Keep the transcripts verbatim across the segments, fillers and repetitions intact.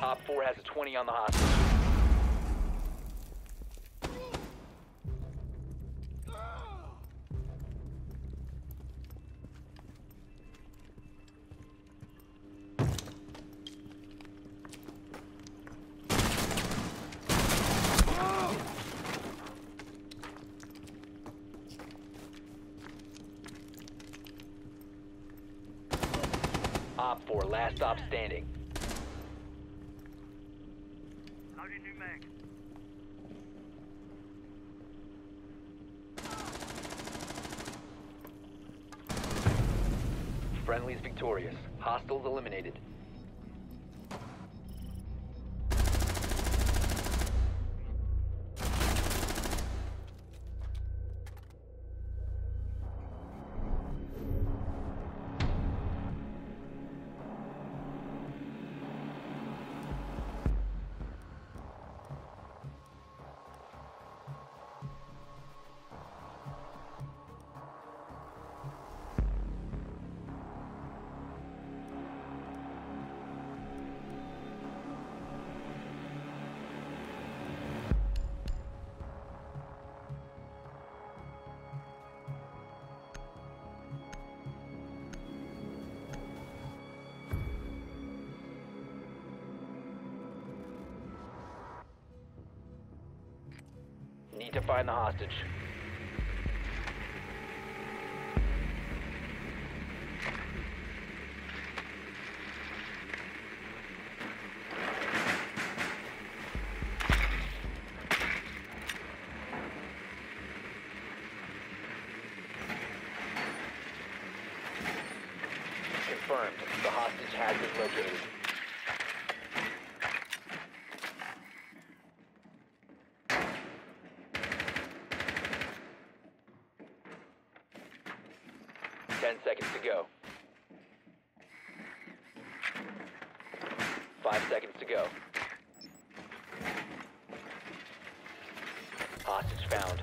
Op four has a twenty on the hostage. Op four, last stop standing. Loading new mag. Friendly's victorious. Hostiles eliminated. Need to find the hostage. Confirmed. The hostage has been located. Ten seconds to go. Five seconds to go. Hostage found.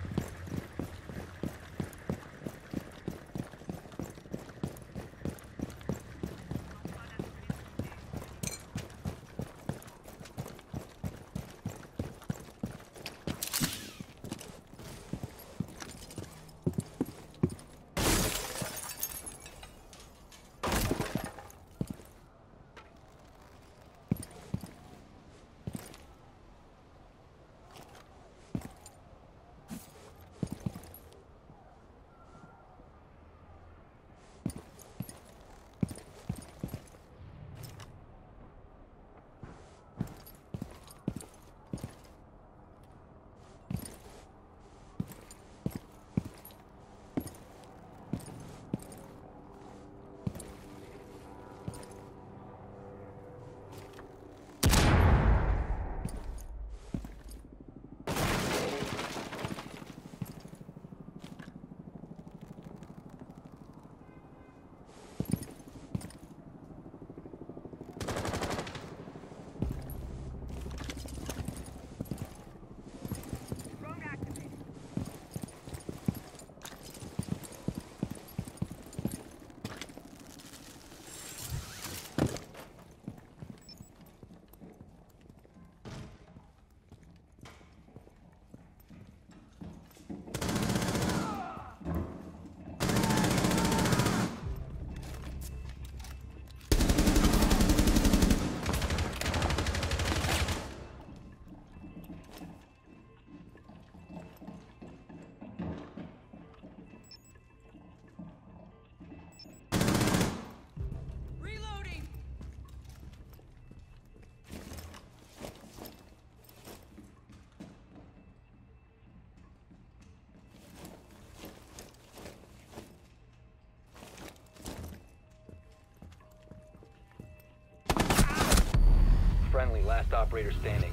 Friendly, last operator standing.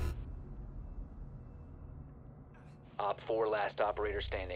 Op four, last operator standing.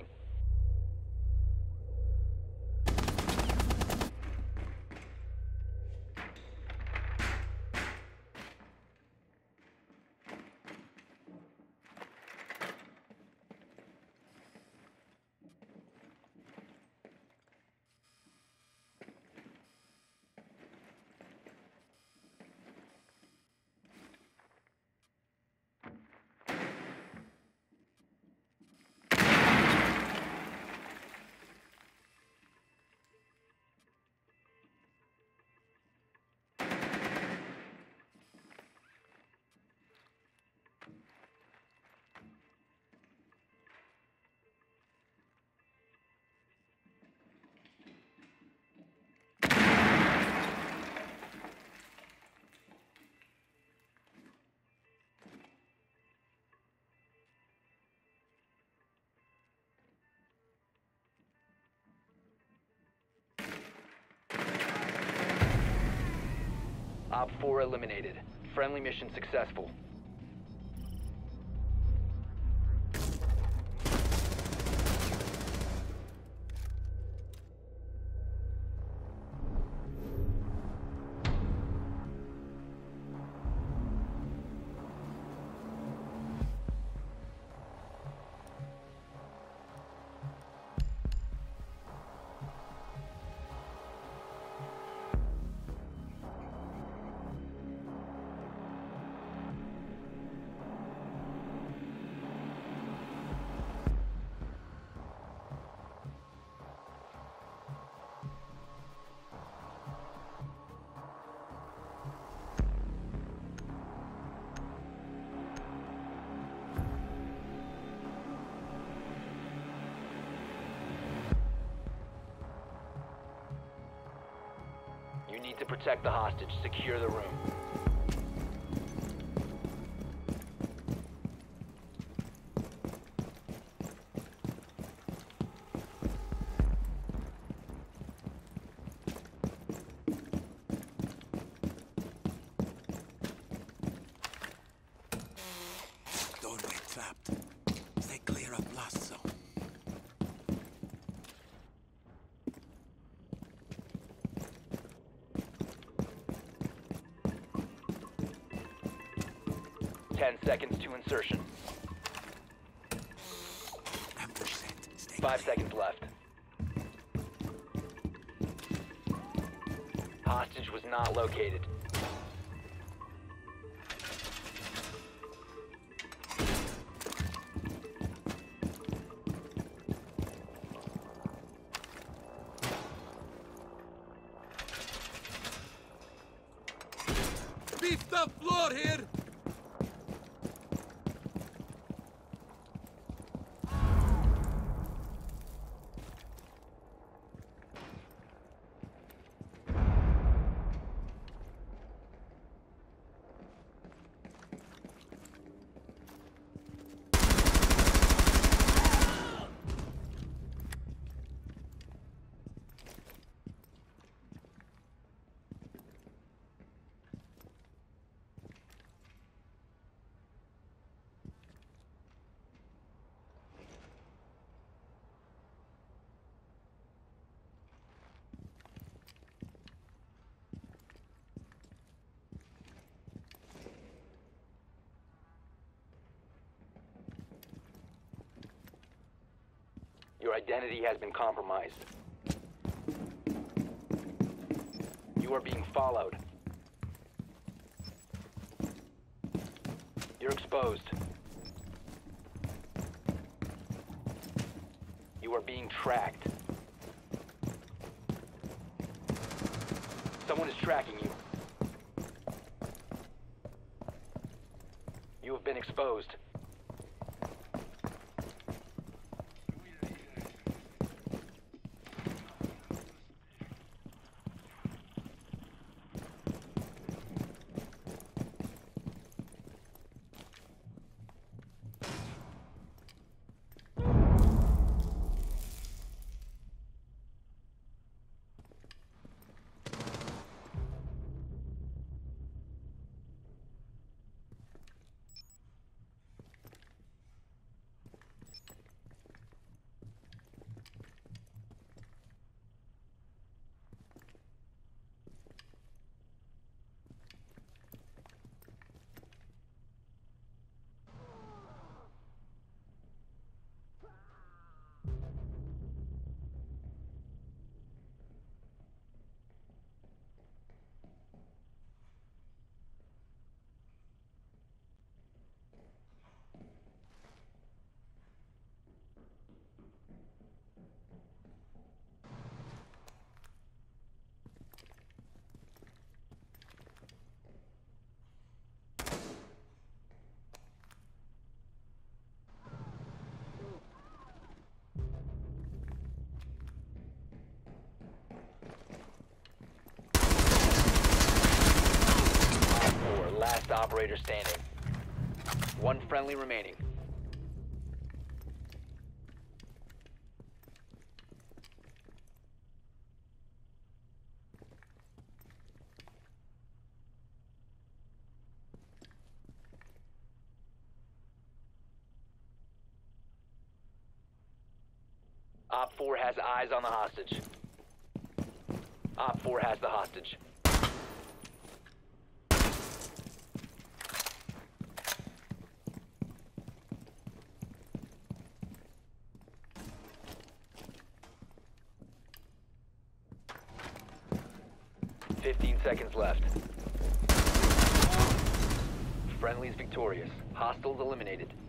Op four eliminated. Friendly mission successful. You need to protect the hostage. Secure the room. Don't get trapped. Stay clear of blast zone. Ten seconds to insertion. Ambush set. Stay Five clear. seconds left. Hostage was not located. Beefed up floor here! Your identity has been compromised. You are being followed. You're exposed. You are being tracked. Someone is tracking you. You have been exposed. Last operator standing. One friendly remaining. Op four has eyes on the hostage. Op four has the hostage. Fifteen seconds left. Friendly's victorious. Hostiles eliminated.